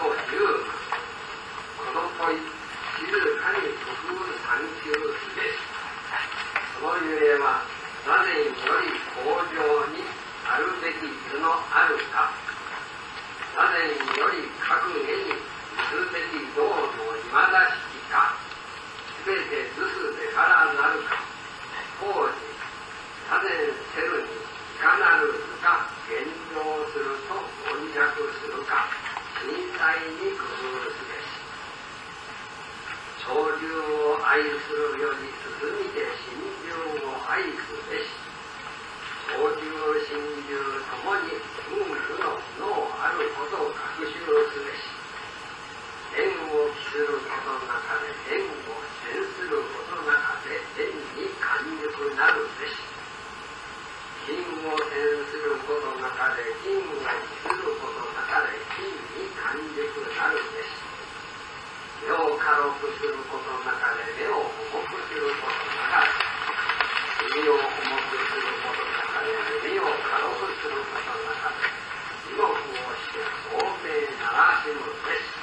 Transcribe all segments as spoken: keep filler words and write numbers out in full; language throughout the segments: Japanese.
いう、この問い、静かに工夫探求すべし。そのゆえは、座禅より向上にあるべき図のあるか、座禅より格下にすべき道の今だしきか、すべて図すべからなるか、当時、座禅せるにいかなる図か現状すると翻訳するか、震災に工夫すべし。潮流を愛するより進みて心流を愛すべし。潮流心流ともに運負の脳あることを学習すべし。縁を期することの中で縁を宣することの中で縁に完熟なるべし。金を宣することの中で金を期することの中で金に完熟なるべし。目を軽くすることの中で目を重くすることの中で、耳を重くすることの中で耳を軽くすることの中で、地獄をして聡明ならしむべし。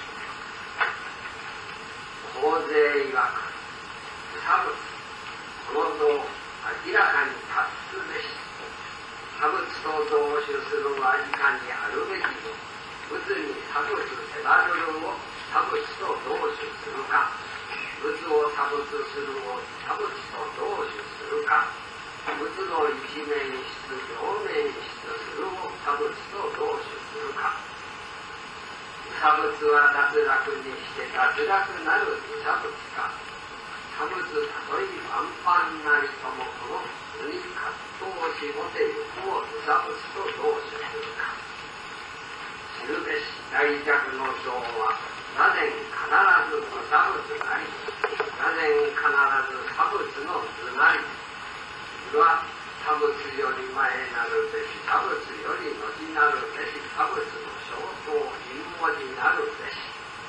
法税曰く、差物、この道、明らかに達すべし。差物と同種するはいかにあるべきぞ。物に差物せらるるを差物と同種するか、物を差物するを差物と同種するか、物の一面質、両面質するを差物と同種するか。差物は脱落にして脱落なる差物か。差物たとえ万々なりともこの図に葛藤をしもてゆくを差物と同種するか。知るべし大弱の道は、座禅必ず無差物なり、座禅必ず差物の図なり。図は差物より前なるべし、差物より後なるべし、差物の小等陰文字なるべし。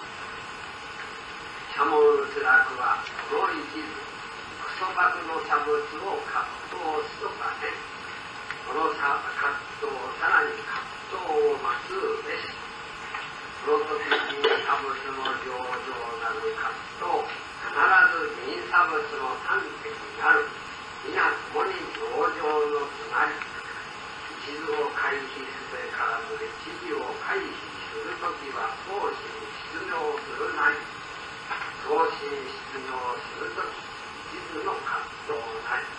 社門スラクはこの一図、クソバクの差物を葛藤すとかね、この葛藤をさらに葛藤を待つべし。この時に差物の上々なる葛藤、必ず銀差物の端的になる。皆共に上々のつなり。一図を回避すべからず一時を回避するときは送信出場するなり。送信出場するとき、一図の葛藤なり。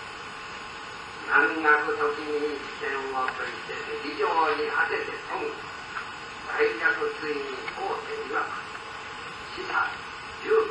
難学時に一点を解いて非常に当てて問う。大逆ついに法廷曰く、示唆、十分。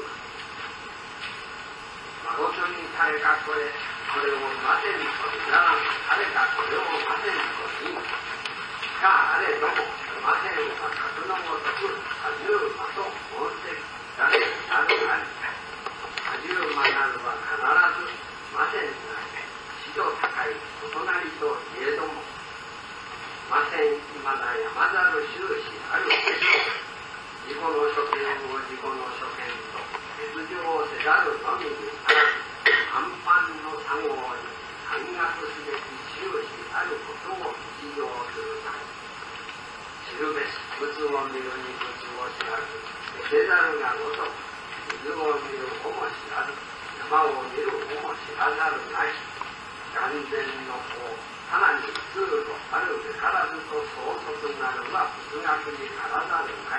誠に誰かこれ、これを待てんといらん、誰かこれを待てんといい。しかあれども、待てんは格のごとく、多重馬と申せ、誰なるなり。多重馬なるは必ず、待てんなり。史上高いお隣といえども、ません今だ山ざる終始あるでしょう。自己の所見を自己の所見と別状せざるのみにあらず、半々の作業に反学すべき終始あることを一行するなり。知るべし物を見るに物を知らず、せざるがごとく、水を見るをも知らず、山を見るをも知らざるなし。眼前の方、さらに通路あるべからずと相続なるは仏学にあらざるない。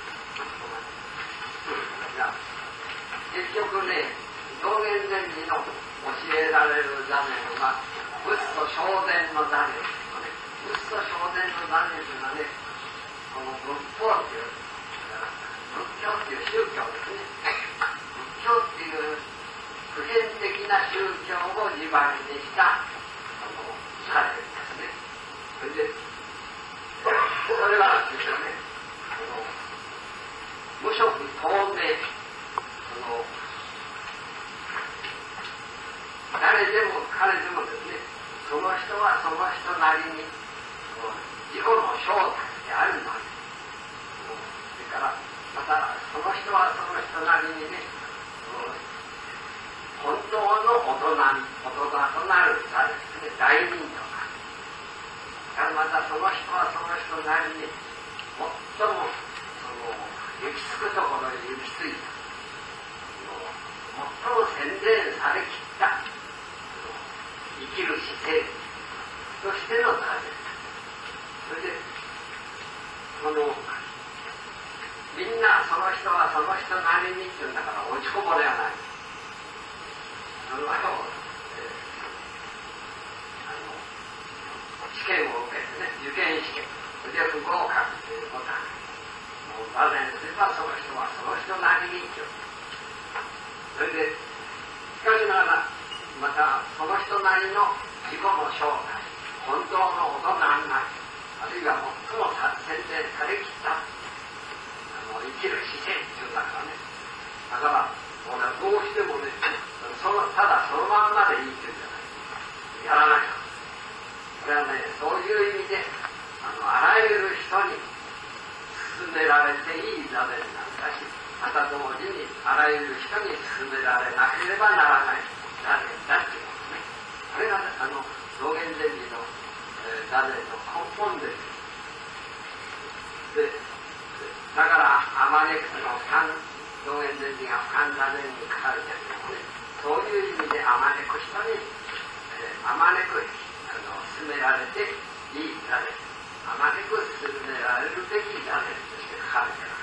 結局ね、道元禅師の教えられる座禅は仏と正禅の座禅ですね。仏と正禅の座禅というのはね、この仏法という仏教っていう宗教ですね。仏教っていう普遍的な宗教を地盤にした座禅ですね。それで、それはですね、無色透明、その誰でも彼でもですね、その人はその人なりに自己の正体であるのです。それからまたその人はその人なりにね、本当の大人に大人となる座ですね、大人とか。またその人はその人なりに最もそのくところに行き着いた最も洗練されきった生きる姿勢としての座です。それでそのみんなその人はその人なりにっていうんだから落ちこぼれはない。その後、えー、あの試験を受けてね、受験試験で不合格ということはもう座禅すればその人はその人なりにっていう。それでしかしながらまたその人なりの自己の正体、本当の大人になる、あるいは最も洗練されきった生きる姿勢っていうんだからね。だからもうね、どうしてもね、そのただそのまんまでいいっていうんじゃない、やらないと。これはね、そういう意味であのあらゆる人に勧められていい座禅なんだし、また同時にあらゆる人に勧められなければならない座禅だっていうことね。これがあの道元禅師の、えー、座禅の根本です。でだからあまねくの俯瞰、道元禅師が俯瞰座禅に書かれているのもね、そういう意味であまねく人に、えー、あまねくあの勧められていい座禅、あまねく勧められるべき座禅として書かれている。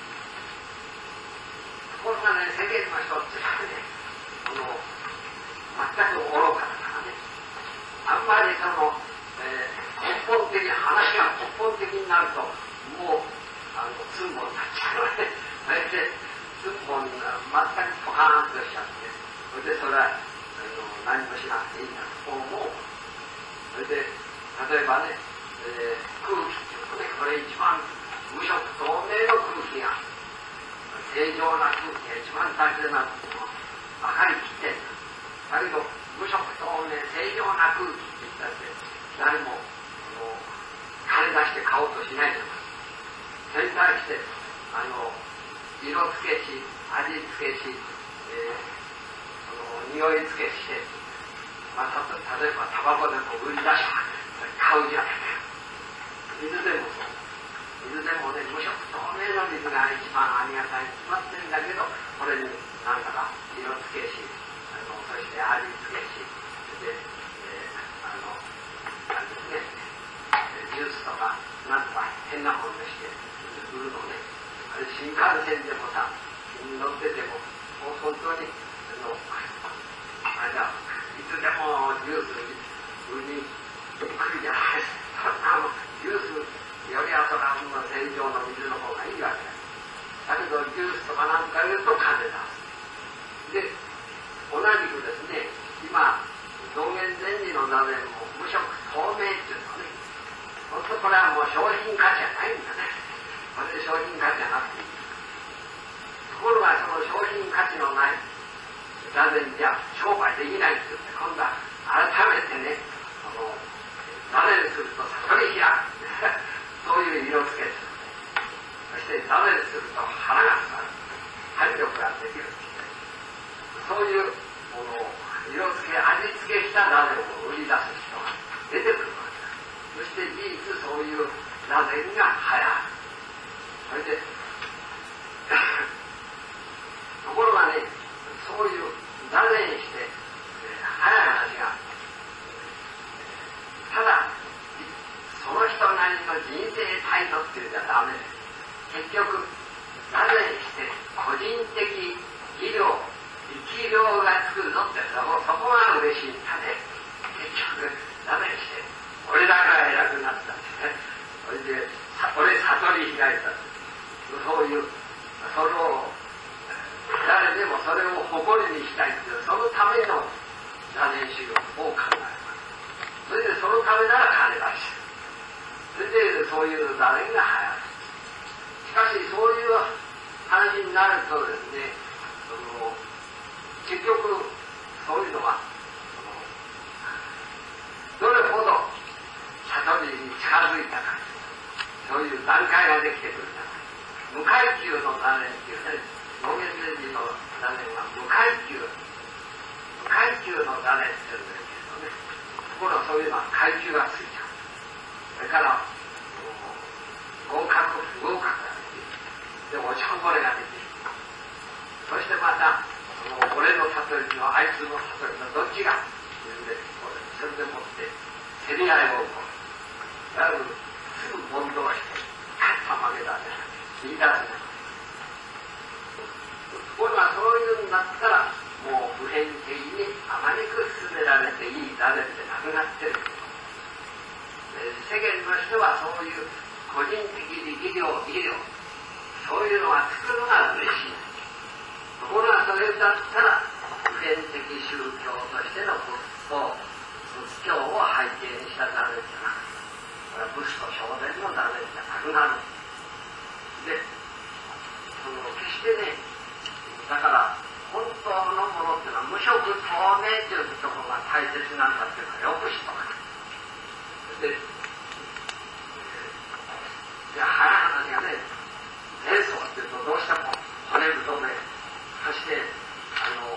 ところがね、世間の人っていうのはね、この全く愚かだからね、あんまりその、えー、根本的話が根本的になるともうあのツンボになっちゃうのね。それでツンボに全くポカーンとしちゃって、それでそれはあの何もしなくていいんだと思う。それで例えばね、えー、空気っていうとね、これ一番無色透明の空気が正常な空気が一番大切なのは明かりきってんだ。だけど無色透明正常な空気って言ったって誰も金出して買おうとしないじゃない。それに対してあの色付けし、味付けし、えー、その匂い付けして、まあ、た例えばタバコでも売り出した買うじゃないか。水でもそう。水でもね、無色透明の水が一番ありがたいに決まってるんだけど、これになんだか色付けし、あのそして味付けし、で、えー、あのあれですね、ジュースとかなんとか変なものでして売るのね。あれ新幹線でもさ乗っててももう本当にあのあれだ、いつでもジュース売りに来るじゃない。そんなのジュースよりはそら正常の水の方がいいわけだ。だけどジュースとかなんか言うと金だ。で同じくですね、今道元禅師の座禅も無色透明っていうのはね、本当これはもう商品価値はないんだね。これで商品価値はなくていい。ところがその商品価値のない座禅じゃ商売できないって言って、今度は改めてね、その座禅すると悟り開くそういう色付けする。そして座禅すると腹が据わる、弾力ができる。そういうものを色付け、味付けした座禅を売り出す人が出てくるわけだ。そして事実そういう座禅が流行る。それでところがね、そういう座禅して、えー、早い話がただその人なりの人生態度っていうんじゃダメです。結局座禅して個人的技量、生き量がつくぞってそこ、そこが嬉しいんだね。結局座禅して俺だから偉くなったんですね。それで俺悟り開いた。そういうそれを誰でもそれを誇りにしたいっていうそのための座禅修行を考えます。それでそのためなら金出し、それでそういう座禅が流行る。しかしそういう話になるとですね、その結局そういうのはどれほど悟りに近づいたか、そういう段階ができてくるんだ。無階級の座禅っていうね、道元禅師の座禅は無階級、無階級の座禅っていうんですけどね、ところがそういうのは階級がついちゃう。それから合格不合格ができる。で落ち込これができる。そしてまた俺の悟りとあいつの悟りのどっちが自分でそれでもって競り合いを起こる。だからすぐ問答して勝った負けだね言い出すね。ところがそういうになったらもう普遍的にあまりく進められていいだねってなくなってる。世間の人はそういう個人的力量技量そういうのは作るのが嬉しい。ところがそれだったら普遍的宗教としての仏法仏教を背景にしたダメじゃなくてこれは仏と正伝のダメじゃなくなる。でその決してねだから本当のものっていうのは無色透明というところが大切なんだっていうのはよく知っとかない。で、じゃあ早い話がね瞑想っていうとどうしても骨太めそしてあの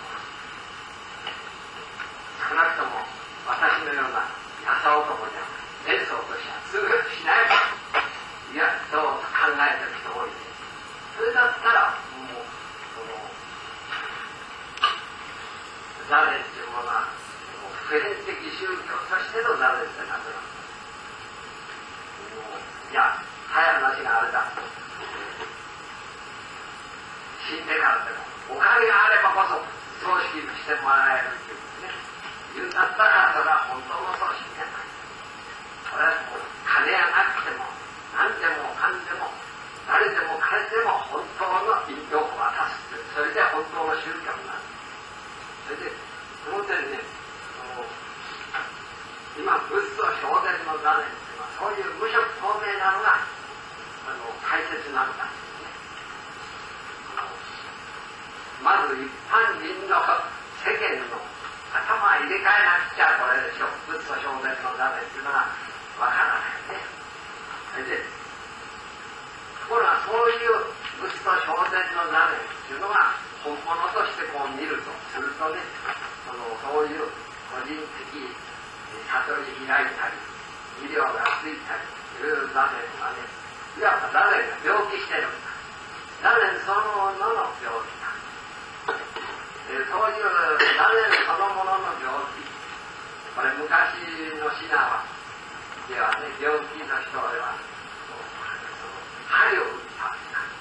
少なくとも私のようなやさ男じゃ瞑想としては通学しないわいやどうと考えてる人多いね。それだったらもうそのザレっていうものは普遍的宗教としてのザレってなくなる。いや早い話があれだ死んでからでもお金があればこそ葬式してもらえるっていうね言うんだったらそれは本当の葬式じゃない。これはもう金がなくても何でもかんでも誰でも彼でも本当の引導を渡すってそれで本当の宗教になる。それでその点ね今仏と正伝の座禅っていうのはそういう無色透明なのがあの大切なんだ、ね、まず一般人の世間の頭を入れ替えなくちゃこれでしょ仏と正伝の座禅っていうのがわからないね。それでところがそういう仏と正伝の座禅っていうのが本物としてこう見るとするとねそのそういう個人的悟り開いたり医療がついたりいろいろ座禅はねいわば座禅が病気してるんだ。座禅そのものの病気だ。でそういう座禅そのものの病気これ昔のシナはではね病気の人では針を打った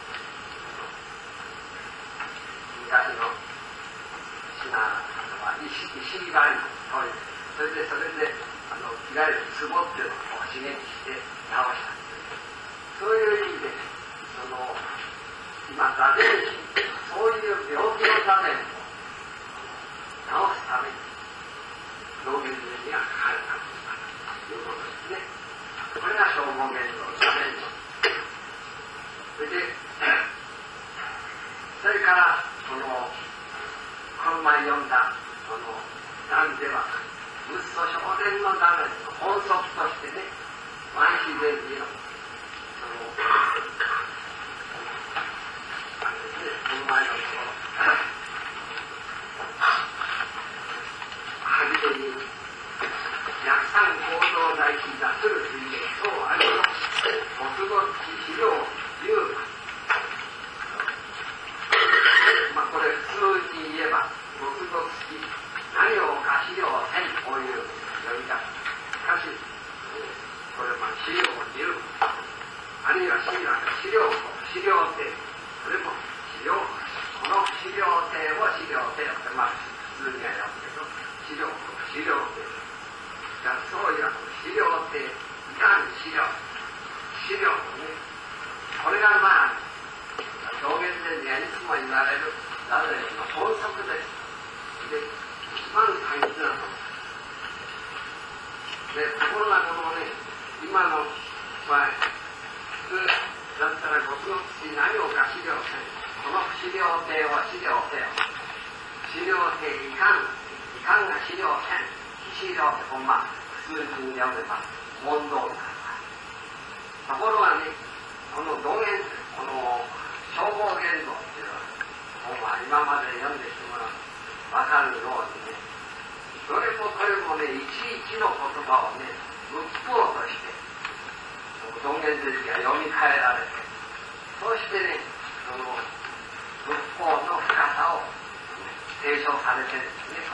昔のシナは石石張りそういうそれでそれであのいわゆるツボっていうのを刺激して治したそういう意味でその今座禅師そういう病気の座禅を治すために道元寺には書かれたということですね。これが正悟元の座禅のそれでそれからこのこの前読んだこの段では仏と正伝のための本則としてね万自然寺のそのあれですねこの前のところ初めに約三行動大事出する水源等ありの没後資料十まあこれ普通に言えば没後付き何をか資料せんこういう呼び方。しかしこれまあ資料じゅうあるいは資料資料資料定これも資料この資料定を資料定ってまあ普通にはやるけど資料資料定じゃあそういう資料定いかに資料資料ねこれがまあ表現でいつも言われる誰の法則です。で一番大切なのでところがこのね今の場合普通だったら僕の口に何をか資料せんこの資料定は資料定資料定いかんいかんが資料せん資料ってほんま普通に読めば問答になるところがねこの道元この正悟元道っていうのは今まで読んできてもらう分かるようにねどれもこれもねいちいちの言葉をね仏法として道元寺が読み替えられてそしてねその仏法の深さを提唱されてですね、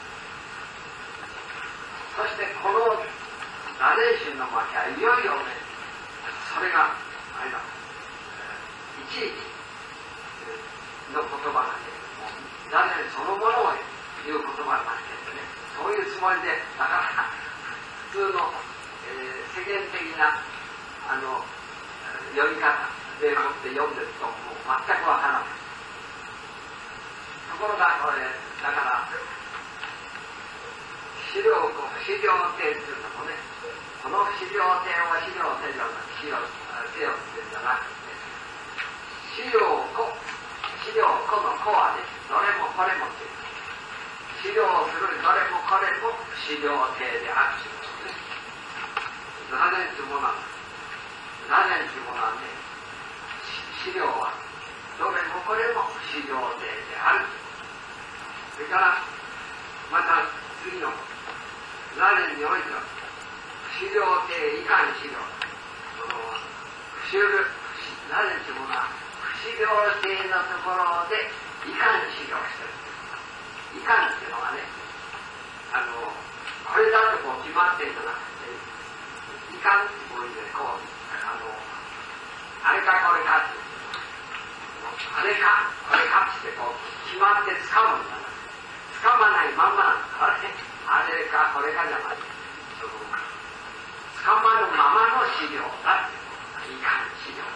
そしてこの羅念宗の巻はいよいよね、それがあれだ、いちいちの言葉がね、羅念そのものを言う言葉になっていてね、そういうつもりで、だから普通の、えー、世間的なあの読み方でもって読んでるともう全くわからない。ところがこれだから資料資料亭っていうのもね、この資料亭は資料亭じゃなくて資料亭っていうんじゃなくて、資料庫資料庫の庫はね、どれもこれもっていう資料するどれもこれも資料亭であるということです。なぜというものはなぜというものはね、資料はどれもこれも資料亭である。それからまた次の羅念においては資料亭以下に資料、その不修羅念というものは不資料亭のところで以下に資料してる。以下っていうのはね、あのこれだとこう決まってるんじゃなくて、いかんってこういうね、こうあのあれかこれかってあれかこれかってこう決まって掴むんだな。掴まないまんまなんだからね、あれかこれかじゃない、その掴まぬままの資料だっていかん資料。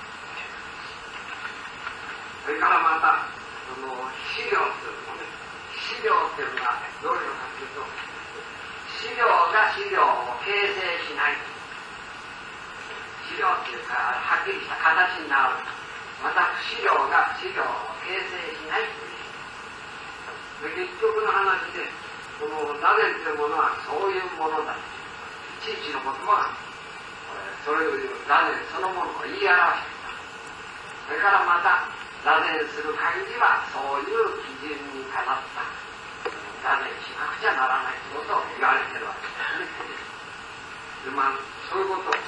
それからまたその資料というのもね、資料っていうのはどういうのかというと、資料が資料を形成しない。資料っていうかはっきりした形になる。また不資料が不資料を形成しないという。結局の話で、この羅念というものはそういうものだ。いちいちの言葉がそれをいう羅念そのものを言い表していた。それからまた羅念する限りはそういう基準にかなった羅念しなくちゃならないということを言われているわけですね。でまあそういうことを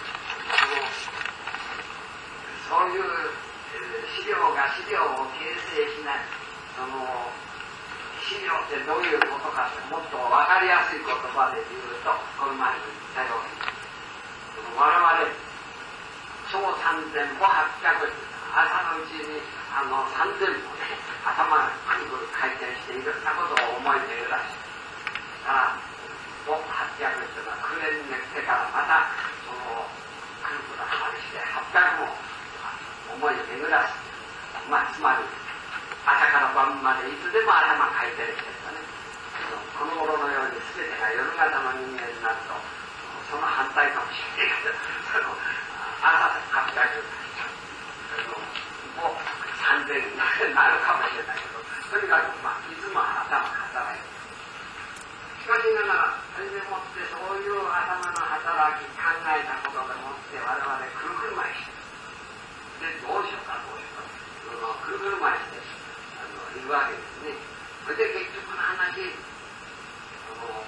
そういう、えー、資料が資料を形成しない、その資料ってどういうことかってもっと分かりやすい言葉で言うと、この前に言ったように、我々超さんぜん歩はっぴゃく朝のうちにあのさんぜん歩ね、頭がくるくる回転していろんなことを思い出るらしい。だから歩はっぴゃくっていうのはくねん寝てからまたそのくるくるはまりしてはっぴゃくも思いを巡らす、まあ、つまり朝から晩までいつでも頭回転してるとね、この頃のように全てが夜型の人間になるとその反対かもしれないけど、その朝はっぴゃくもうさんぜんになるかもしれないけど、とにかく、まあ、いつも頭が働いてる。しかしながらそれでもってそういう頭の働き考えたことでもって我々くるくる回してでどうしようかどうしようかくるくる回しているわけですね。それで結局の話、その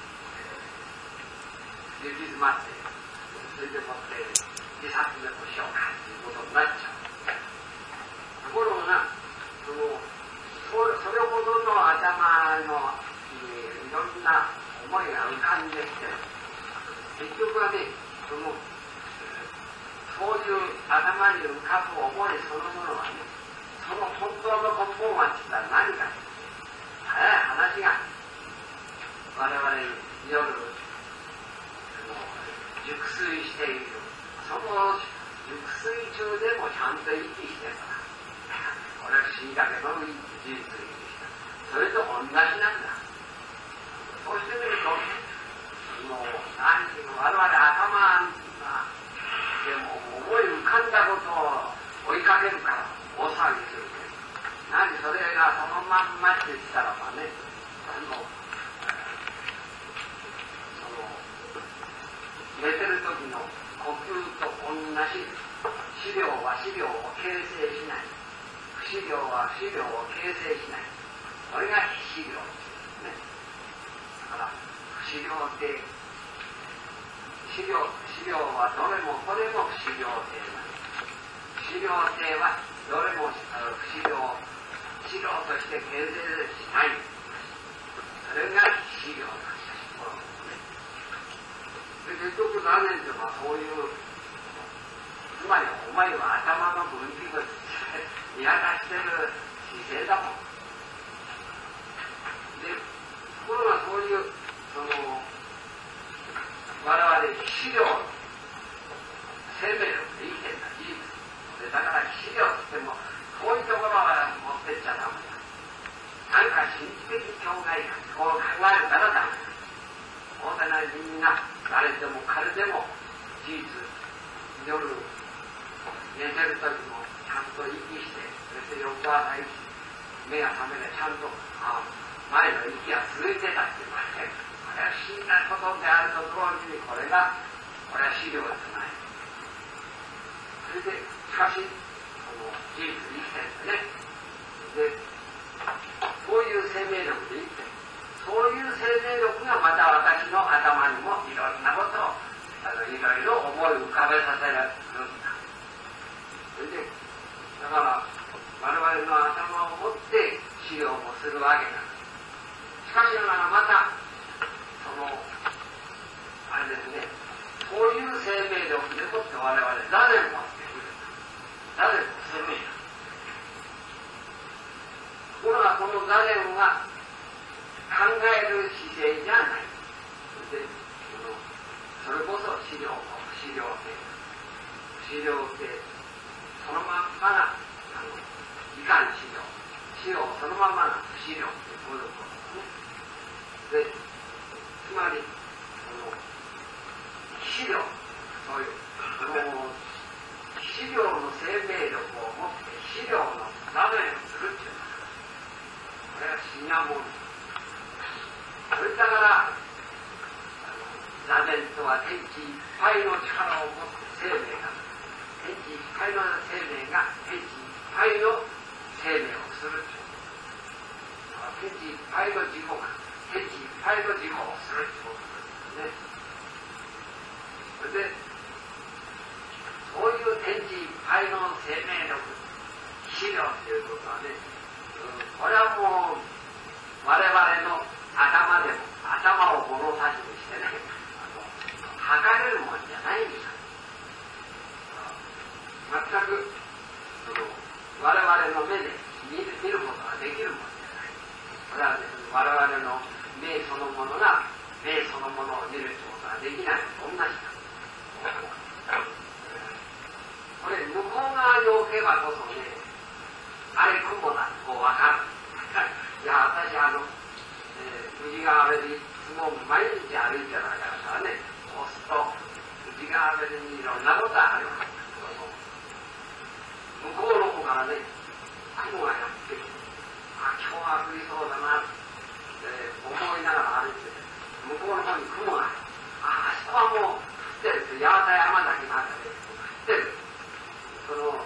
行き詰まって、それでもって自殺でもしようかということになっちゃう。ところが、そのそれほどの頭のいろんな思いが浮かんできて、結局はね、そのそういう頭に浮かぶ思いそのものはね、その本当の根本はって言ったら何か、早い話が我々による熟睡している、その熟睡中でもちゃんと息してるから、これは不思議だけど事実息したそれと同じなんだ。そうしてみると、もう何ていうの、我々頭がでも思い浮かんだことを追いかけるから大騒ぎする。何それがそのまんまって言ったらばね、あのその寝てる時の呼吸と同じ。資料は資料を形成しない。不資料は不資料を形成しない。これが非資料ですね。だから不資料って資料資料はどれもこれも不資料性なんです。不資料性はどれもとして形成しない。それが資料なんです。で結局残念というのはそういう、つまりお前は頭の分岐を見渡してる姿勢だもん。で、ところがそういう、その、我々資料、生命力で生きてるのは事実で、だから資料って言っても、こういうところは持ってっちゃダメだ。なんか心理的境界がこう考えるからダメだ。大手なみんな、誰でも彼でも、事実、夜、寝てる時もちゃんと息して、そして翌朝息、目が覚めてちゃんと、あ前の息が続いてたっていうのはね、これは不思議なことであると同時に、これが、これは資料じゃない。それで、しかし、その事実生きてるんでね。で、そういう生命力で生きてる。そういう生命力がまた私の頭にもいろんなことを、あのいろいろ思い浮かべさせるんだ。それで、だから、我々の頭を持って資料もするわけなんです。しかしながらまた、その、あれですね、こういう生命力でもって我々、座禅を持っている。座禅の生命力。ところがこの座禅は考える姿勢じゃない。で、それこそ資料も不資料で、不資料で、そのまんまな、あの、いかに資料、資料そのまんまな不資料ってこういうことですね。で、つまり、その、資料、そういう、その、資料の生命力を持って資料の座禅をするっていうのは、これは不思議なもんです。それだから、座禅とは天地いっぱいの力を持って生命が、天地いっぱいの生命が天地いっぱいの生命をするという。天地いっぱいの自己が、天地いっぱいの自己をするということですね。それで、そういう天地いっぱいの生命力、資料ということはね、うん、これはもう、我々の頭でも、頭を物差しにしてね、あの、測れるもんじゃないんだ。全く、その、我々の目で見る、見ることができるもんじゃない。これはね、我々の目そのものが、目そのものを見ることができないのと同じだ。これ、向こう側に置けばこそね、あれ雲だってこう分かる。いや、私あの、えー、宇治川辺でいつも毎日歩いてるわけだからね、そうすると、宇治川辺にいろんなことがあります。向こうの方からね、雲がやってきて、あ、今日は降りそうだなって、えー、思いながら歩いてて、向こうの方に雲がある。あ、あそこはもう降ってるって、八幡山崎のあたりで降ってる。その、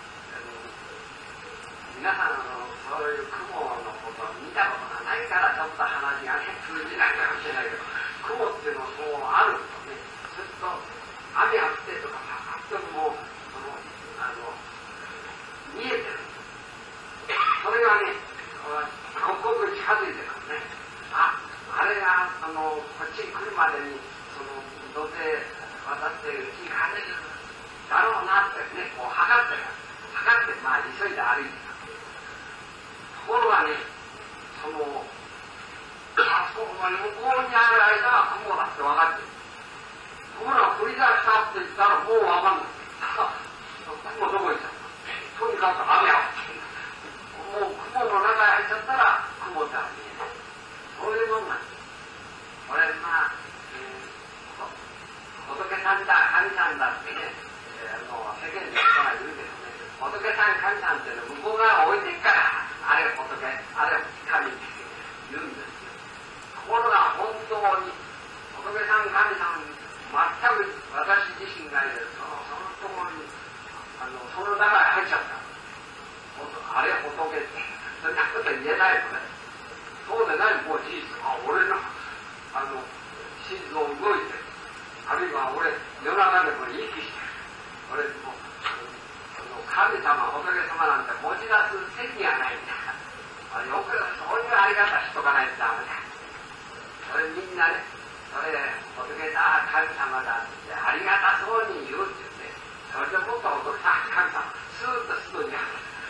皆さんのそういう雲のことを見たことがないからちょっと話がね通じないかもしれないけど、雲っていうのはそうあるとね、ずっと雨が降ってとかパッともうそのあの見えてる。それがね、刻々近づいてるのね。あ、あれがあのこっちに来るまでにその土手渡ってうちに帰れるだろうなってね、こう測ってる。測ってまあ急いで歩いて。ところがね、その、あそこの向こうにある間は雲だって分かってる。ところが降り出したって言ったらもう分かんない。雲どこ行っちゃったとにかく雨が降ってる。もう雲の中に入っちゃったら雲ってあるね。そういうもんなんです。これまあ、えー、仏さんだ、神さんだってね、えー、あの世間の人が言うけどね、仏さん、神さんっていうのは向こう側置いてっから、あれ仏、あれ神って言うんですよ。ところが本当に仏さん、神さん、全く私自身がいるそのそのところにあのその中に入っちゃった。あれ仏ってそんなこと言えないのね。そうでないもう事実。あ、俺のあの心臓動いてる。あるいは俺夜中でも息してる。俺も神様、仏様なんて持ち出す席がないんだ。あみんなね、それ仏だ神様だってありがたそうに言うって言って、それでもっと仏だ神様スーッとすぐに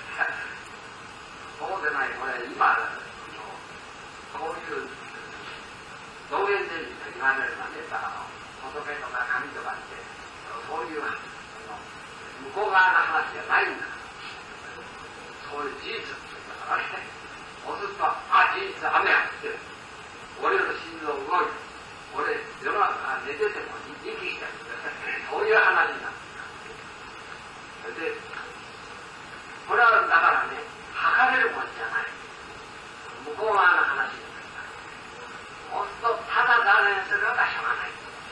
そうでない、これ今こういう道元禅師と言われるのはね、だから仏とか神とかってそういう向こう側の話じゃないんだ。そういう事実って言ったからね、おずっとあ事実雨やってる、俺の心臓動いて、俺世の中寝てても息してるそういう話になってる。それでこれはだからね、測れるもんじゃない、向こう側の話ですから、もっとただ断念するのがしょうがない。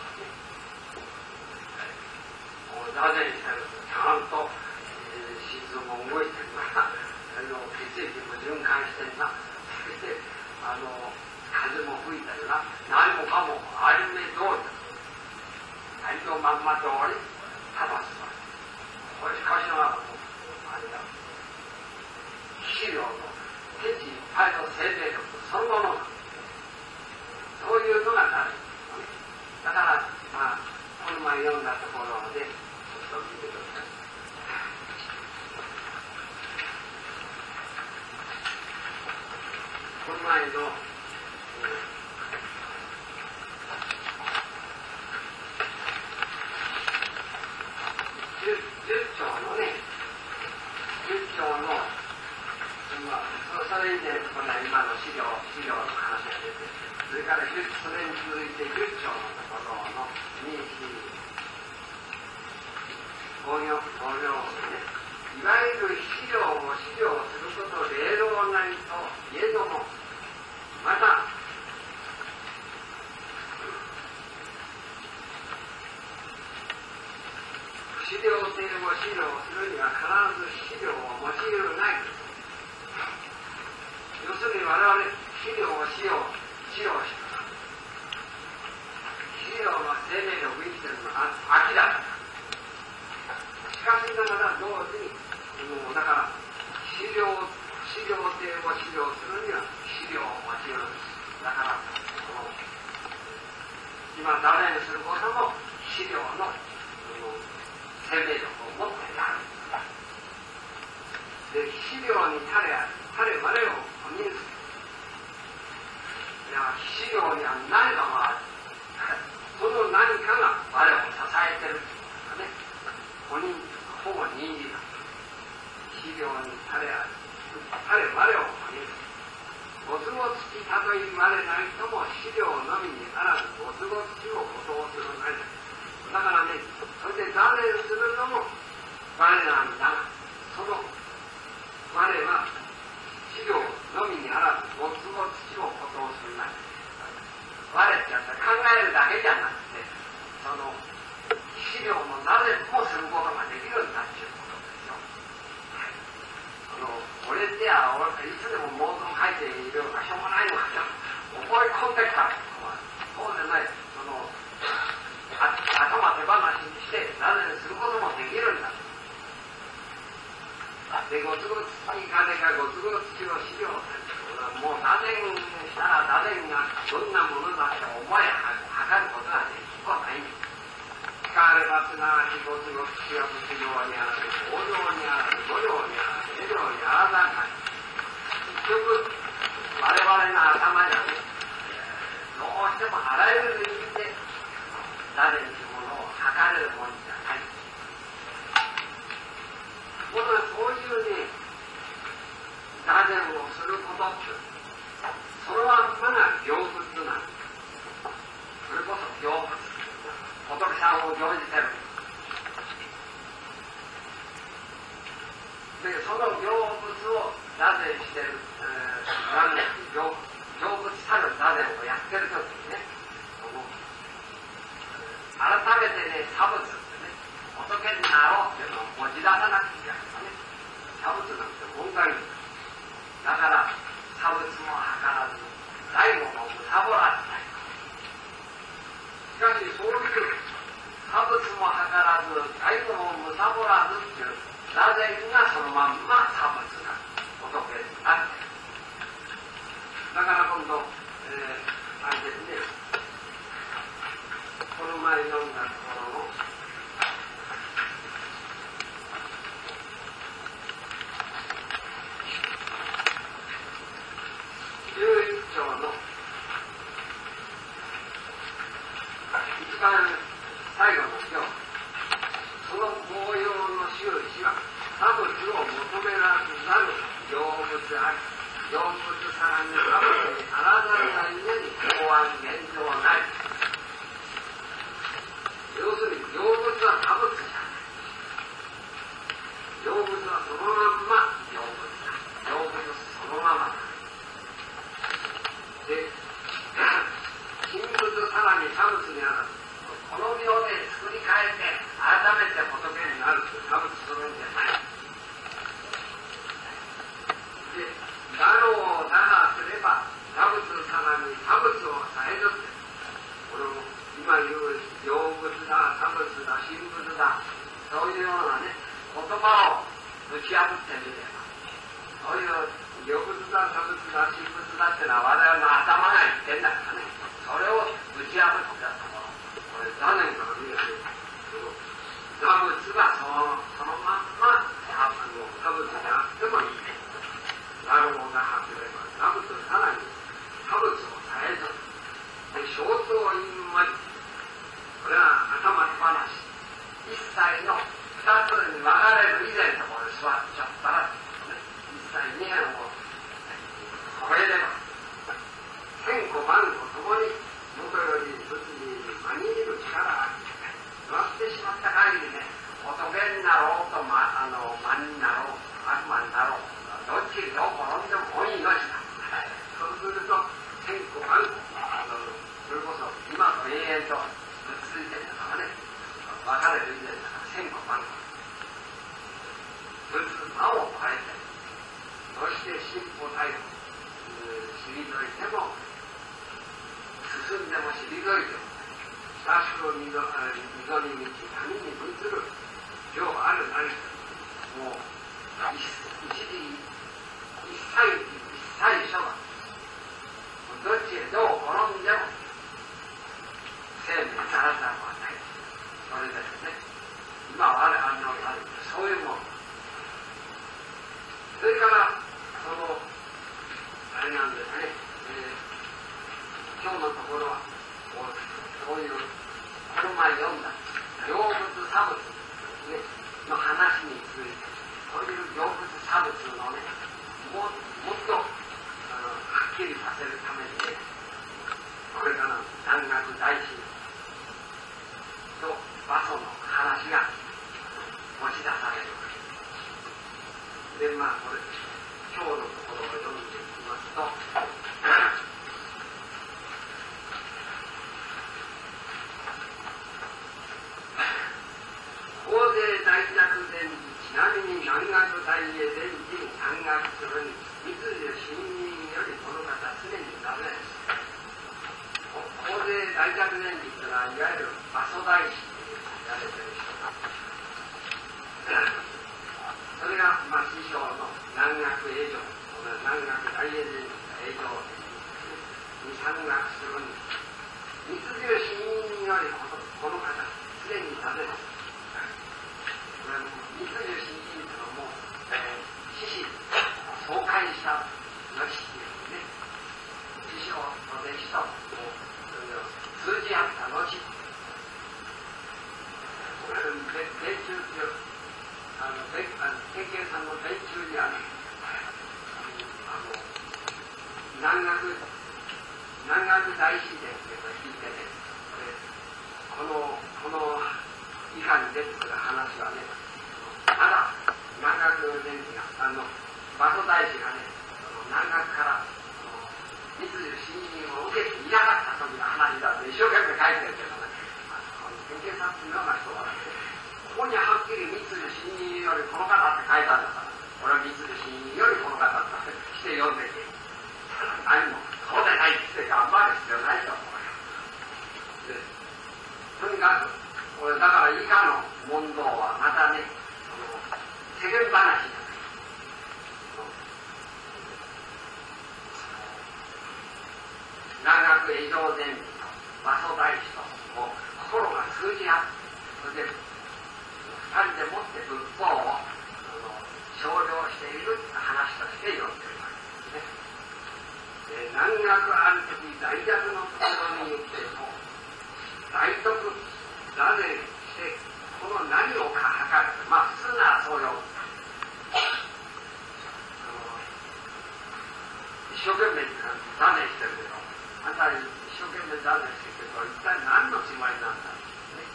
もう断念してるとちゃんと、えー、心臓も動いてるな、あの血液も循環してるな、そしてあの風も吹いてるな、何もかもありめ通りだ、ありのまんま通り正すわ。これしかしながらもあれだ、資料の手地いっぱいの生命力そのものだ、そういうのがなる。だからまあこの前読んだところでちょっと見てください。この前の、えー十章のね、十章の、まあ、それ以前、この今の資料、資料の話が出て、それからそれに続いて十章のところのに、ご行、ご行でね、いわゆる資料を資料することで霊道なりといえども、また、資料性を資料するには必ず資料を用いるない。要するに我々資料を使用使用して資料の生命力を生きているのは明らかだ。しかしながら同時にだから資料資料性を使用するには資料を用いるんです。だからこの今断念することも資料の生命力を持ってやる。で、資料に彼あり、彼我を見る。いや、資料には何かがある。その何かが我を支えてる。ね、本人、ほぼ人間だ。資料に彼あり、彼我を見る。ご都合つきたといわれないとも資料のみにあらずご都合つきをごとするなり。だからね、それで断念するのも我なんだが、その我は資料のみにあらずご都合つきをことをするなり。我ってやったら考えるだけじゃなくて、その資料のなぜもすることができるんだっていうことですよ。はい、その俺ってや俺いつでも妄想書いているようなしょうがないのかな、覚え込んできたそうでない、その頭手放しにして断念することもできるんだ。で、ご都合つき金かご都合つきの資料もう断念したら断念がどんなものだって思いはかることができっこないんです。使わればすなわちご都合つきは不治療にある、法領にある、五領にある、手領にあらざかい。結局我々の頭にはね、どうしてもあらゆる意味で誰にものを測れるもんじゃない。これはそういうね、断念をすることって、そのまんまが行物なんです。それこそ行物。仏さんを行じてる。で、その行物を断念してる、えー、断念行、行物たる断念をやってるときにね、改めてね、差物ってね、仏になろうっていうのを持ち出さなくちゃいけないね。差物なんて問題ない。だから、差物も図らず、大悟もむさぼらずない。しかし、そういう差物も図らず、大悟もむさぼらずっていう、なぜがそのまんま差物が仏になっている。だから今度、えー、あれですね、 成仏さらに多分にあらざるがゆえに公安現状ない。要するに成仏は多仏じゃない。成仏はそのまんま成仏だ。成仏そのままだ。で、神仏さらに多仏にあらず、この秒で作り変えて改めて仏になると多仏するんじゃない。で、だろうだがすれば多仏さらに多仏をさえずって、これも今言う成仏だ、多仏だ、神仏だ、そういうようなね、言葉を打ち破ってみれば、そういう成仏だ、多仏だ、神仏だってのは我々の頭が言ってんだからね、それを打ち破ったところ、これ残念から見ると、多仏がその、そのまんま多仏であってもいいね。なるほどなければ、多仏さらに多仏を絶えず、で、小相因文字、これは頭の話、一切の二つに分かれる以前のところで座っちゃったら、ね、一切二辺を超えれば、千個万個ともに元より仏に真にいる力があって、座ってしまった限りね、仏になろうと、ま、あの、魔になろう、悪魔になろう、どっちにどう転んでも本命だ。そうすると、千個万個、あの、それこそ今と永遠とくっついてるのがね、分かれる以前だから千個万個。仏魔を超えて、そして進歩体を退いても、進んでも退いても、親しく溝に道、谷に満ちる、量ある何か、もう、一時、一切、一切一緒だ。どっちへどう転んでも、生命にさらさるのはない。それですね。今はある、あるのがある。そういうもの。それから、その、あれなんですね、えー、今日のところは、こう、こういう、この前読んだ、成仏差仏、ね、の話について、そういう成仏差仏のね、も, もっとあのはっきりさせるためにね、これからの南学大師と馬祖の話が持ち出される。で、まあこれ今日のところを読んでいきますと、法税大寂禅師、ちなみに南学大へ禅師に参学するに、密樹信任よりこの方すでにダメです。法税大寂禅師というのは、いわゆる馬祖大師という言われている人だ。それが、まあ、師匠の南学永上、南学大永禅師が永上に参学するに、密樹信任よりこの方すでにダメです。密樹信任というのはもう、えー、師子総会したの師っていうね、師匠と弟子ともう通じ合った後、これ米中っていうあの天慶さんの米中にあるあの南学南学大師伝っていうのを聞いてね、このこの以下に出てくる話はね、まだ南学禅師があの馬祖大師がね、南学から密樹信任を受けていなかった時の話だって一生懸命書いてるけどね、天慶さんっていうような人がね、ここにはっきり密樹信任よりこの方って書いたんだから、俺は密樹信任よりこの方ってして読んでて、何もそうでないって頑張る必要ないと思うよ。で、とにかくこれだから以下の問答はまたね、世間話になる。南学永上禅師と馬祖大師ともう心が通じ合って、それで二人でもって仏法を少量している話として読んでいるわけですね。で、南学ある時大学のところに行っても大徳なぜしてこの何をか測る、まあ普通ならそうよ。 一生懸命断念してるけど、あんた一生懸命断念してるけど、一体何のつもりなんだろうね。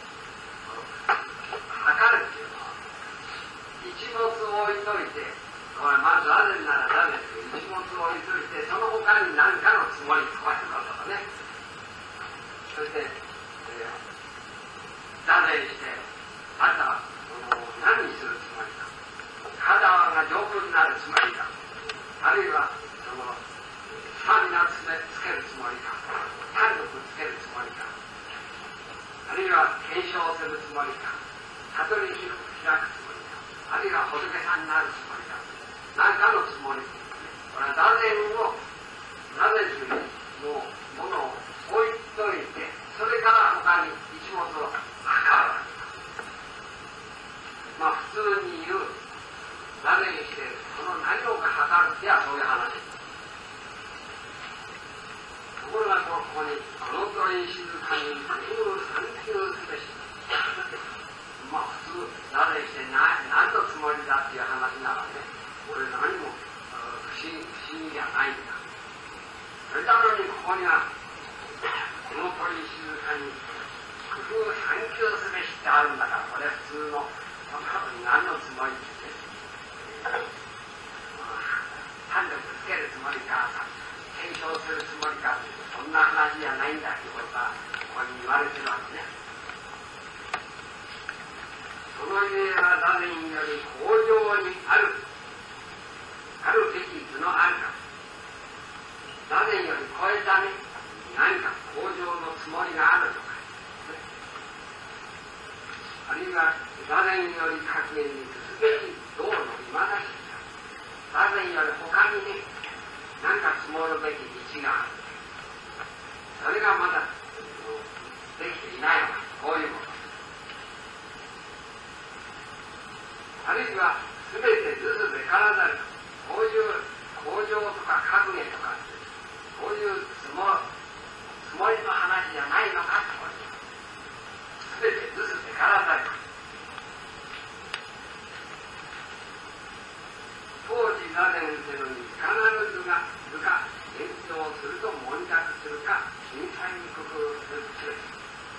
測るっていうのは、一物を置いといて、まずなぜならダメですけど、一物を置いといて、その他に何かのつもりとかいうことだね。そして、えー、断念して、あんた、何にするつもりか。体が丈夫になるつもりか。あるいは、その、スタミナつけるつもりか。体力つけるつもりか。あるいは、検証するつもりか。悟りに開くつもりか。あるいは、仏さんになるつもりか。何かのつもり。これは断念を、断念するもう、ものを置いといて、それから他に一物を測るわけです。まあ普通に言う、断念している、その何をか測るってはそういう話。ところがここに、この問い静かに何を探求すべし。まあ普通、断念して何のつもりだっていう話ならね、これ何も不思議、不思議じゃないんだ。それなのにここには、この問い静かに工夫探求すべしってあるんだから、これは普通の、何のつもりって言って、胆力つけるつもりか、検証するつもりか、そんな話じゃないんだってことが、ここに言われてるわけね。そのゆえは座禅より向上にある、あるべき図のあるか。座禅より超えたね、何か向上のつもりがあるとか、あるいは座禅より格言にすべき道の今だしか、座禅より他にね、何か積もるべき道がある。それがまだできていないのか、こういうこと。あるいは全てずつで体がこういう向上とか格言とか、こういうつもつもりの話じゃないのかと。全てずつで体が当時座禅するに必ずが図か勉強すると問諾するか審査に工夫するすべし。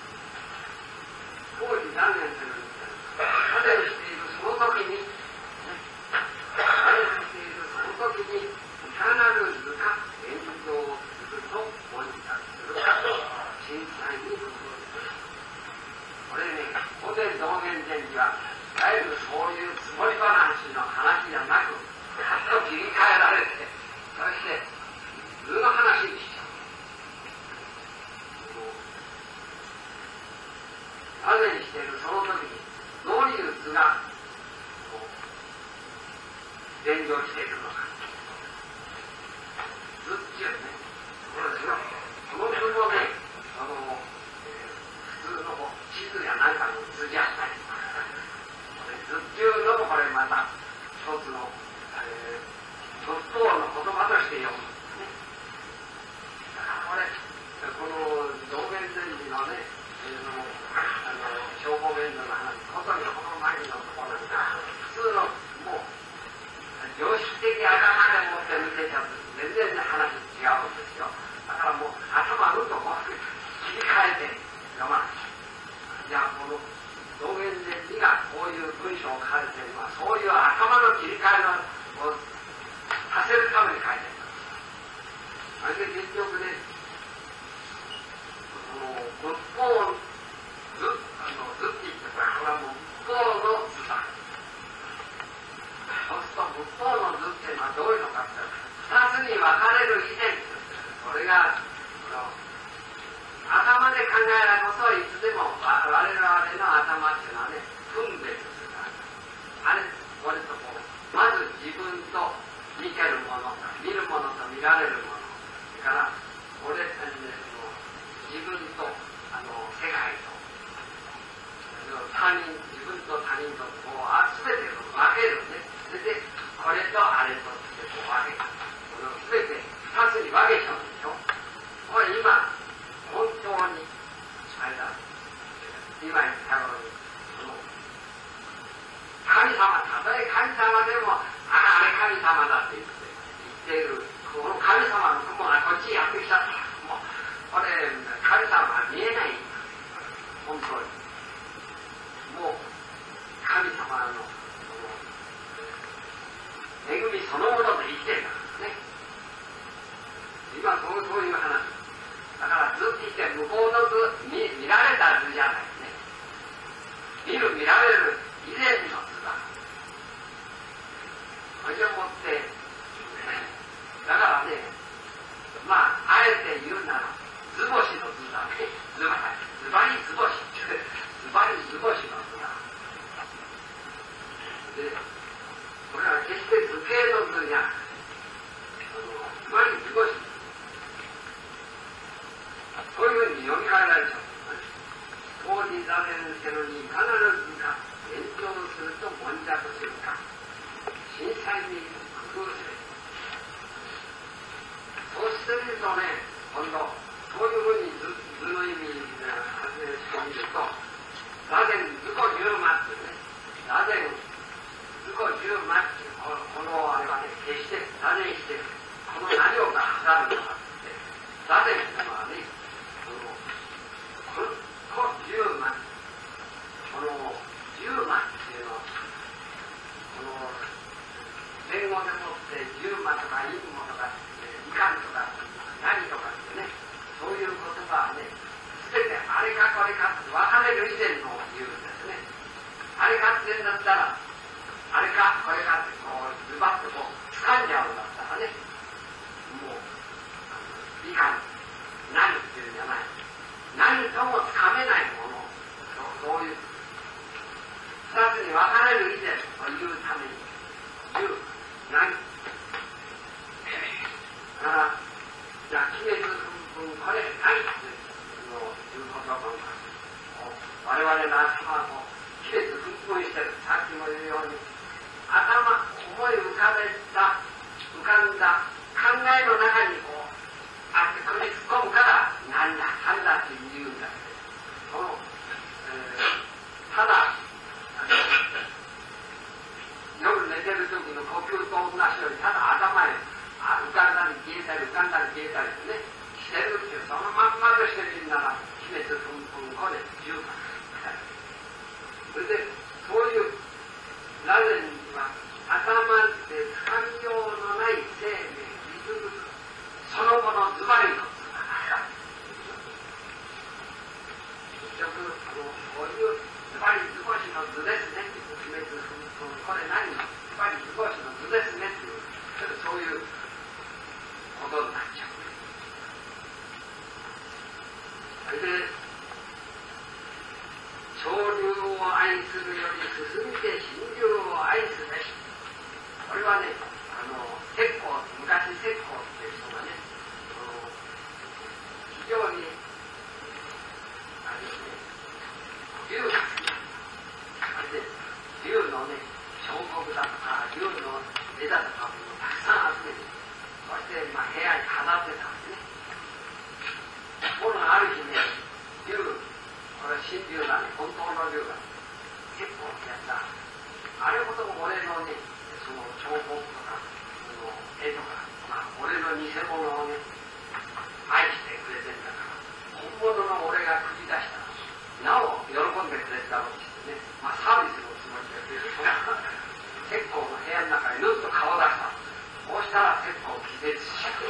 当時座禅するに座禅しているその時に座禅しているその時にいかなる図か勉強すると問諾するか審査に工夫する。これね、古典道元禅師は、いわゆるそういうつもり話の話じゃなく、はっと切り替えられて、そして図の話にしちゃう。座禅しているその時に、どういう図が伝承しているのか。図っていうね、これですよ。この図もね、あの、普通の地図やなんかの図じゃない。図っていうのもこれまた一つの、えー、仏法の言葉として読むんですね。だからこれ、この道元禅師のね、えー、のあの正法弁当の話、本当にこの前のところなんか、普通のもう常識的頭でもって見てちゃうと全然話違うんですよ。だからもう頭うんとこう切り替えて読まない。じゃあこの道元禅師がこういう文章を書いているのは、そういう頭の切り替えをさせるために書いている。それで結局ね、この仏法図、あの図って言ってこれはもう仏法の図だ。そうすると仏法の図っていうのはどういうのかって二つに分かれる以前、それがこの頭で考えらこそいつでも我々の頭っていうのはね、分別するから。あれ、これとこう、まず自分と見てるもの、見るものと見られるもの、それから、俺たちで自分とあの世界と、他人、自分と他人とこう、すべて分けるね。それで、これとあれとってこう分ける。すべて二つに分けちゃうんでしょ。これ今、本当に、あれだ、今言ったように、神様、たとえ神様でも、ああれ神様だって言って、言っている、この神様そのもので生きてるからね。今そうそういう話だから図って言って向こうの図 見, 見られた図じゃないですね。見る見られる以前の図だ。それをもって、ね、だからね、まああえて言うなら図星の図だね。図ばズバリ図星ってズバリ図星の図だ。でこれは決して図形の図じゃない。ズバリ図星。そういうふうに読み替えられちゃう。当時座禅せのに必ずか延長すると悶着するか震災に工夫する。そうしてみるとね、今度そういうふうに図図の意味で発明してみると、座禅図庫十魔ってね、座禅図庫十魔ってこのこのあれはね、決して座禅してこの何をか測るのかって、座禅ってのはね、このこ十魔、この十魔っていうのは、この弁語でもって十魔とか陰魔とか、いかんとか何とかってね、そういう言葉はね、すべてあれかこれかって分かれる以前の言うんですね。あれかって言うんだったら、あれかこれかってこうズバッとこう掴んじゃうんだったらね、もういかん何っていうんじゃない。何ともつかめないもの、そういう二つに分かれる以前というために言う何だからじゃあ決める分これ何っていうことを我々の頭を決めず分分してる。さっきも言うように頭思い浮かべた浮かんだ考えの中にこうあって組み突っ込むからなんだかんだって言うんだけど、この、えー、ただ夜寝てる時の呼吸と同じようにただ頭へあ浮かんだり消えたり浮かんだり消えたりねしてるっていうそのまんまとしてるんなら決めてふんふんこれ十分。それでそういう座禅には頭でつかみようのない生命リズムそのものズバリの図だから結局あのこういうズバリ図星の図ですねって決めてこれ何のズバリ図星の図ですねっていうそういうことになっちゃう。それで潮流を愛するより進みて心流を愛すべし。これはね、あの鉄鋼昔鉄鋼っていう人がね、非常にあれですね、龍があれで龍のね彫刻だとか龍の絵だとかをたくさん集めて、そしてまあ部屋に飾ってたんですね。ところがある日ね、龍これは真龍だね、本当の龍が結構やった。あれほど俺のね、その彫刻とか、その絵とか、まあ、俺の偽物をね、愛してくれてんだから、本物の俺が口出したら、なお喜んでくれたろうってね、まあサービスのつもりで、結構の部屋の中にぬっと顔出した。こうしたら結構気絶しちゃう。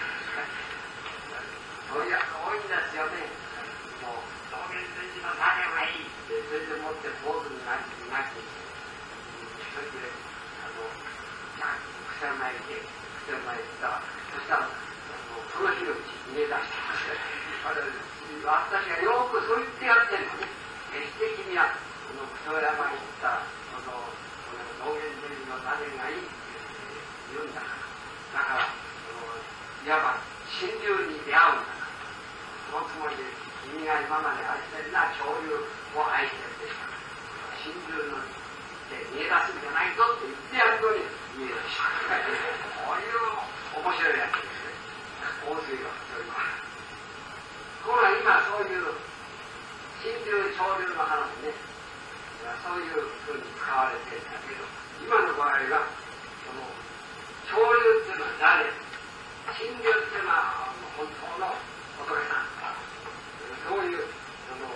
そういうやつ多いんですよね。もう道元禅師の座禅はいいってそれでもって坊主になってなってそれであの草間へ行って草間へ行ったらそしたらその日のうち逃げ出してまして私がよくそう言ってやってるのね。決して君はこの草山に行ったその道元禅師の座禅がいいって言うんだからだからそのいわば真流に出会うんだからそのつもりで君が今まで愛してるな潮流を愛してるでしょ。真流ので逃げ出すんじゃないぞって言ってやるのに逃げ出しこういう面白いやつですね。香水がそういうのは。ところが今そういう真流潮流の話ね、そういうふうに使われてるんだけど、今の場合はその潮流っていうのは誰、真流っていうのは本当の仏さん。そういうあの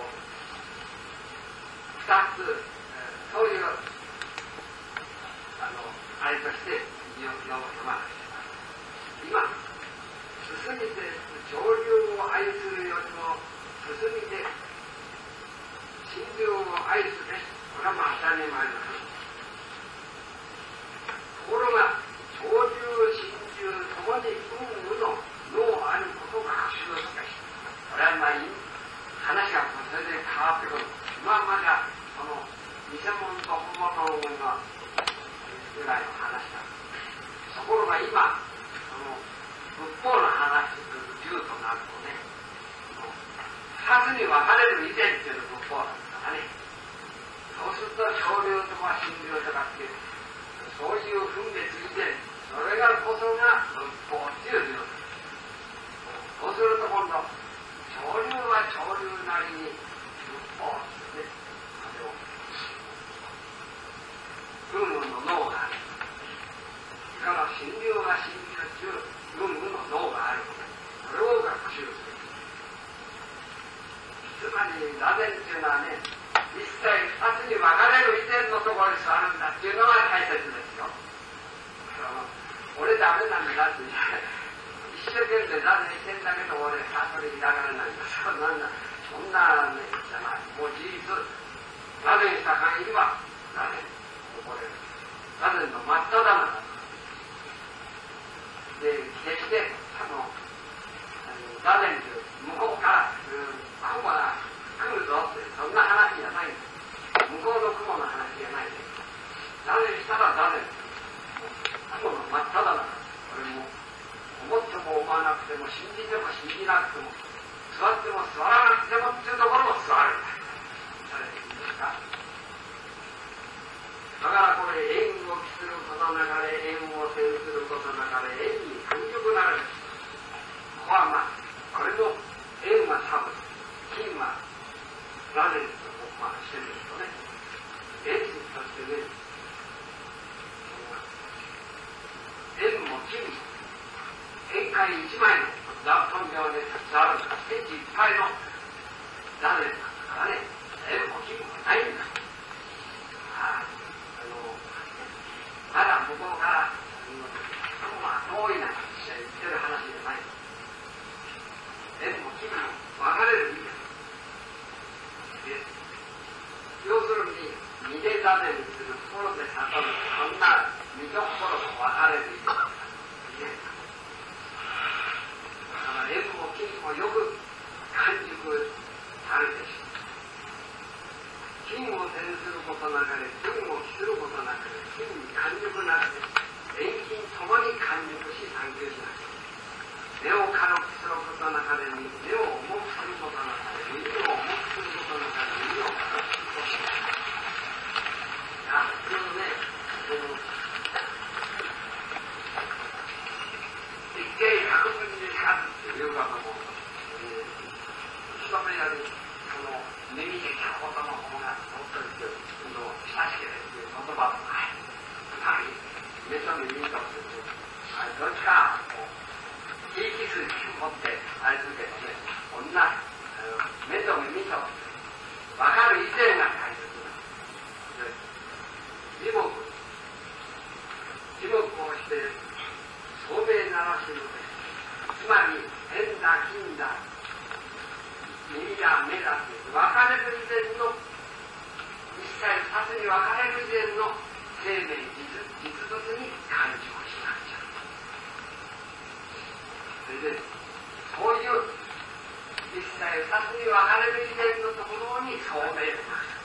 二つ、そういうあのあれとして読むまな今進みて上流を愛するよりも進みて真珠を愛すべし、これはまあ当たり前の話。ところが上流真珠ともに運無の脳あることが修しかし、これはまあ話がそれで変わってくる。今まではその偽物と本物がぐらいの話だ。ところが今その仏法の話というとなるとね、二つに分かれる以前っていう仏法なんですからね。そうすると潮流とか真流とかっていうそういう分別以前、それがこそが仏法っていう流です。そうすると今度潮流は潮流なりに仏法ですね。運運の脳がある。それから真流は真流中、運運の脳があるので、それを学習する。つまり、座禅っていうのはね、一切二つに分かれる以前のところに座るんだっていうのが大切ですよ。俺ダメなんだって、一生懸命座禅してんだけど、俺、それ開かれないんだ。そんな、そんなね、じゃない。もう事実、座禅した限りは、座禅。これ座禅の真っ只中で決してあの座禅という向こうから雲が来るぞってそんな話じゃないんです。向こうの雲の話じゃないんです。座禅したら座禅雲の真っ只中。これも思っても思わなくても信じても信じなくても座っても座らなくてもっていうところも座るんだ。それでいいですか。だからこれ縁を期することなかれ、縁を制することなかれ、縁に感触なる。ここはまあ、これも縁はサブ、金は座禅とまあしてるとね、縁としてね、縁も金も、縁界一枚の本領でたくさんあるから、縁いっぱいの座禅だからね、縁も金もないんだ。ああまだ向こうから、雲が遠いなんて言ってる話じゃない。縁も金も分かれる意味です。要するに、二で座禅する心で悟る、そんな見どころと分かれる意味です。だから縁も金もよく感熟されてしまう。金を転することなかれ、金を期することなかれ、金に感触なくて、縁金ともに感触し探求しなくて、根を軽くすることなかれに、根を重くすることなかれ、耳を重くすることなかれ、耳を軽くすることなかれ。あ、普通ね、その、一見百分に勝つっていうかも、えー、一目やり、その、耳で聞くことの方が本当に親しければという言葉もない。目と耳とするどっちかいい気筋に持ってあれするけどね、こんな目と耳と分かる以前が大切なんです。耳目耳目をして聡明ならしのです。つまり変だ金だ耳だ目だって分かれる以前の一切二つに分かれる以前の生命実実物に感情しなくちゃ。それでそういう一切二つに分かれる以前のところに聡明でなくちゃ。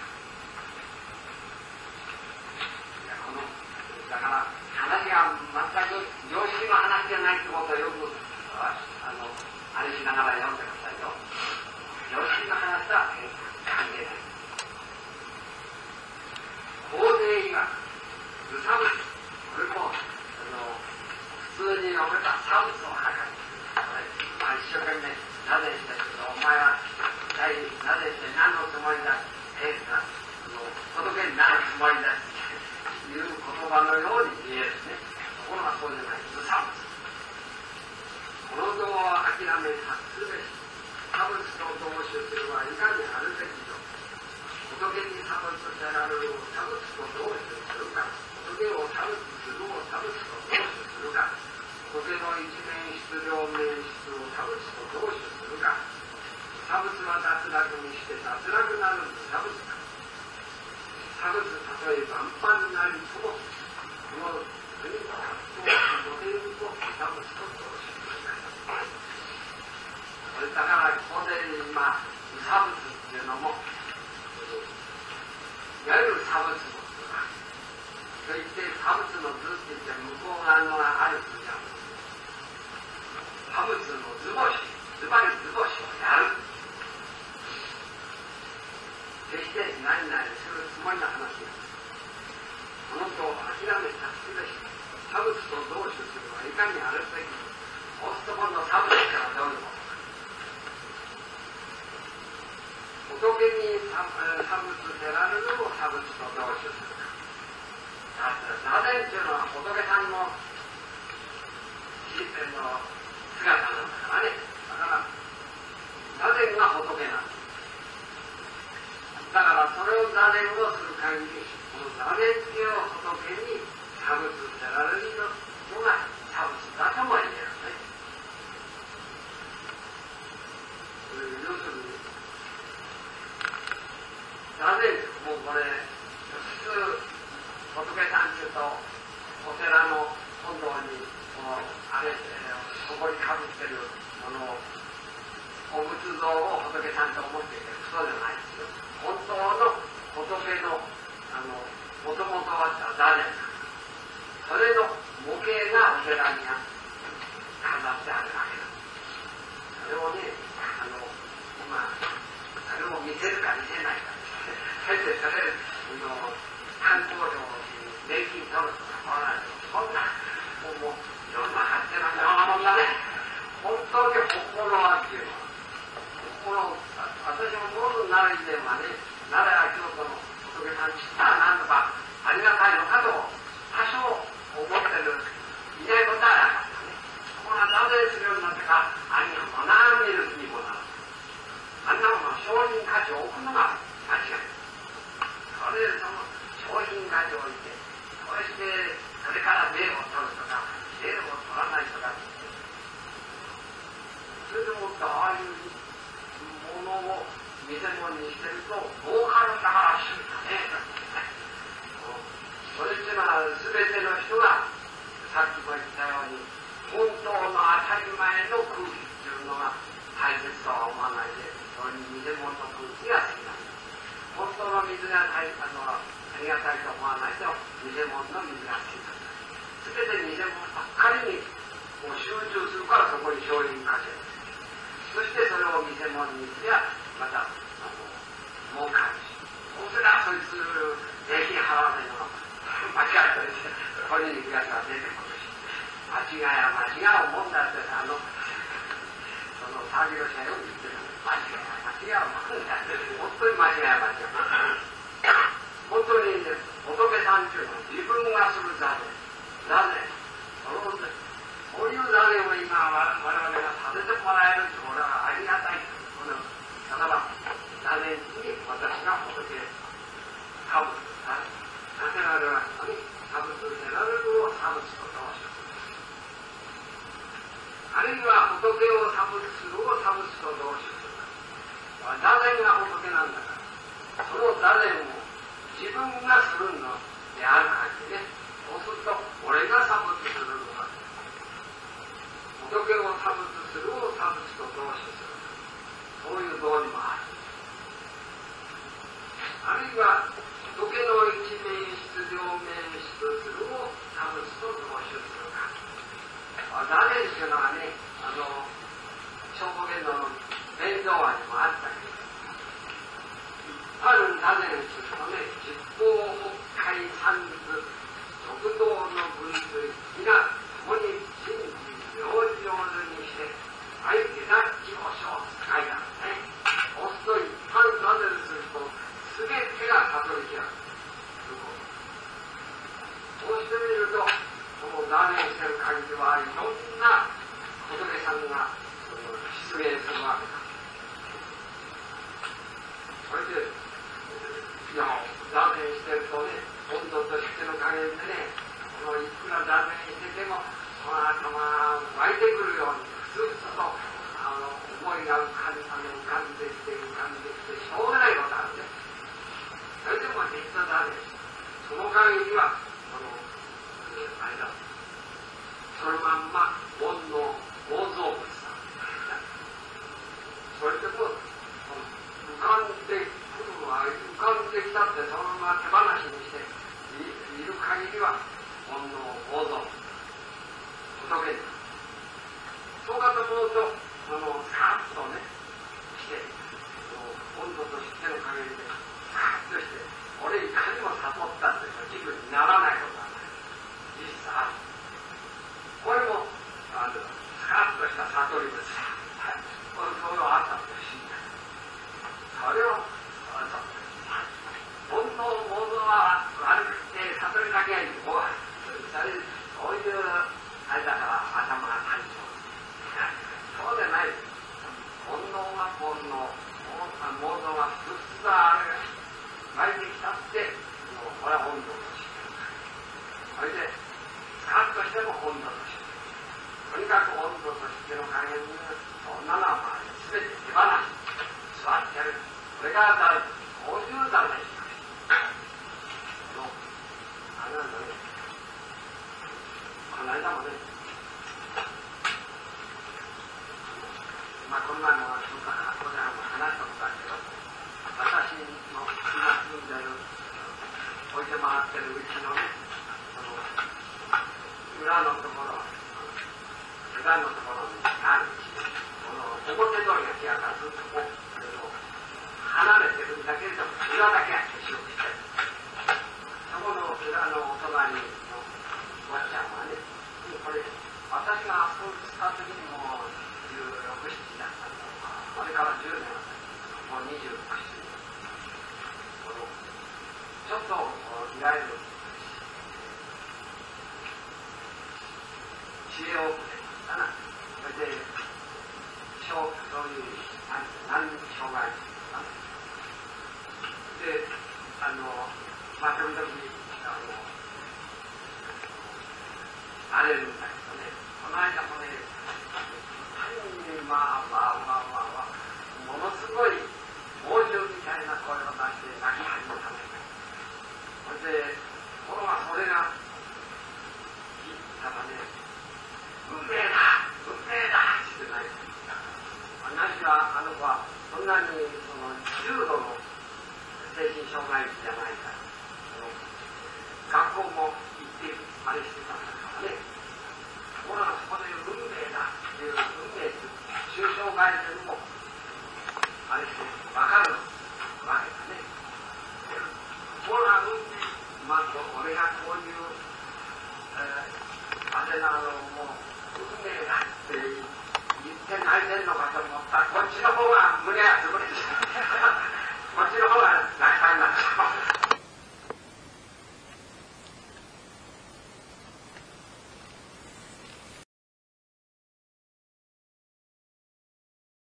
このだから話が全く常識の話じゃないってことをよくあのあれしながら読んでくださいよ。常識の話とは関係ない。法税以外、無差別、これもあの普通に述べた差別を測る。まあ、一生懸命なぜしてるけど、お前はなぜして何のつもりだ、えー、な仏になるつもりだっていう言葉のように見えるね。ところがそうじゃない、無差別。この道を諦め察すべし。差別と同種するはいかにあるべきと。仏に差別せられるを差別と同種するか、仏を差別するを差別と同種する。 にあるべき、そうすると今度差別からどういうこと仏に差物せられるのを差物と同種するか。座禅っていうのは仏さんの自然の姿なんだからね。だから座禅が仏なんです。だからそれを座禅をする限り、この座禅っていう仏に差物せられるのが差物だとも言えるね。要するに座禅もうこれ普通仏さんっていうとお寺の本堂にこのあれそこにかぶってるこのお仏像を仏さんと思っていてそうじゃないですよ。本当の仏のあのもともとあった座禅、それの模型がお寺に飾ってあるわけだ。それをね、あのまあそれを見せるか見せないかそれでそれの観光料に年金取るとかそうなんですよ。そんなもういろんな発展なようなもんだね。本当に本物はっていうのは本物、私ももう奈良以前はね、奈良や京都の仏さんにしたらなんとかありがたいのかと多少思ってるいないことはなかったね。こんな座禅するようになってからありがとうな見る気にもなる。あんなもの商品価値を置くのが間違い。それでその商品価値を置いて、そしてそれから名を取るとか名を取らないとか、それでもってああいうものを見せ物にしてると儲かるんだからしゅうだね。それっていうのは全ての人がさっきも言ったように本当の当たり前の空気っていうのが大切とは思わないで、それに見せ物の空気が好きなんです。本当の水が大切なのはありがたいと思わないと見せ物の水が好きなんです。全て見せ物ばっかりにもう集中するからそこに商品価値をつける。そしてそれを見せ物にすりゃまたあの儲かるし、そうすればそいつ税金払わないのが間違ったりしてこれに気が出てくるし、間違いは間違うもんだってあのその作業者より言ってる間違いは間違うもんだって本当に間違いは間違う本当に、ね、仏さんっていうのは自分がする座禅座禅こういう座禅を今我々がさせてもらえるってこれはありがたい。このだから座禅に私が仏サブスさせられましたね。サブスせられるをサブスと同士あるいは仏をサブスするをサブスと同士する。座禅が仏なんだからその座禅を自分がするのである限りね、そうすると俺がサブスするのが仏をサブスするをサブスと同士する。そういう道理もある。あるいは仏の一名質両名質するをサブスと同士するか。座禅っていうのはね、あの聖護伝道の伝道話にもあったけど、ある座禅するとね、実行北海三図食道の分類皆共に真実上上手にして相手な自己小使いだね。そうすると一般座禅すると全てが悟り開く。そうしてみるとこの座禅してる限りはいろんな仏さんが出現するわけだ。それでいや座禅してるとね、温度としての加減でね、このいくら座禅しててもその頭が湧いてくるようにずっとあの思いが浮かんで浮かんできて浮かんできてしょうがないことあるんです。それでも実は座禅その限りはこのあれだそのまんま煩悩妄想物だ。それでも浮かんでくるのは浮かんできたってそのまま手放しにしている限りは煩悩妄想仏にそうかと思うとそのスカッとねして温度としての加減でスカッとして俺いかにも悟ったっていう気分にならないことはない。実際これも前もそこからここでも話したことあるけど、私の今住んでる置いて回ってるうちのね、その裏のところ、裏のところにあるし、この表通りが来やからずっとこう離れてるんだけれども、裏だけは消しようとしてる。そこの裏のお隣のおばちゃんはね、これ私があそこに来た時にもうじゅうろく、ななだったんだ。あれからじゅうねんもうにじゅうろく、ななちょっといわゆる知恵をくれたな。それでそういう何障害かな。で、あのまあ時々あの荒れるんだけどね、この間もね、まあまあまあまあまあものすごい猛獣みたいな声を出して泣き始めたね。それで、ところがそれが言ったらね、運命だ運命だってない。話はあの子はそんなにその重度の精神障害児じゃないから、学校も行ってあれしてたんだからね。ところがそこで運命だっていう運命って重症外でもあれして分かるわけだね。ところが運命、まあ俺がこういう、えー、あれなのもう運命だって言って泣いてんのかと思ったら、こっちの方が胸が潰れ